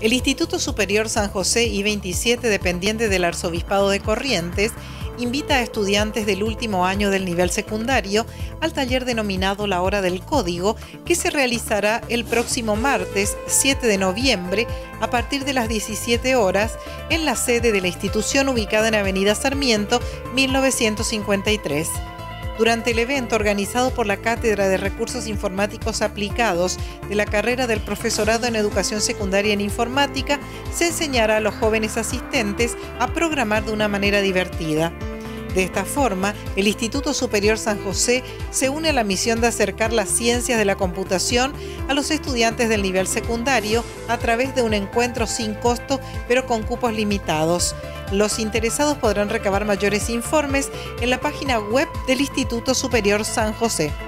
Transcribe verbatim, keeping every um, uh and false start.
El Instituto Superior San José I veintisiete, dependiente del Arzobispado de Corrientes, invita a estudiantes del último año del nivel secundario al taller denominado La Hora del Código, que se realizará el próximo martes siete de noviembre a partir de las diecisiete horas en la sede de la institución ubicada en Avenida Sarmiento mil novecientos cincuenta y tres. Durante el evento organizado por la Cátedra de Recursos Informáticos Aplicados de la carrera del Profesorado en Educación Secundaria en Informática, se enseñará a los jóvenes asistentes a programar de una manera divertida. De esta forma, el Instituto Superior San José se une a la misión de acercar las ciencias de la computación a los estudiantes del nivel secundario a través de un encuentro sin costo, pero con cupos limitados. Los interesados podrán recabar mayores informes en la página web del Instituto Superior San José.